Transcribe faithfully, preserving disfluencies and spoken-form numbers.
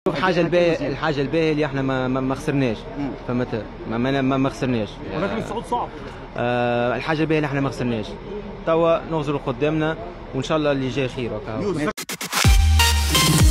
شوف حاجه الباهيه الحاجه الباهيه اللي احنا ما, ما, ما خسرناش فهمت ما, ما, ما, ما خسرناش ولكن الصعود صعب. آه الحاجه الباهيه اللي احنا ما خسرناش توا نغزروا قدامنا وان شاء الله اللي جاي خير.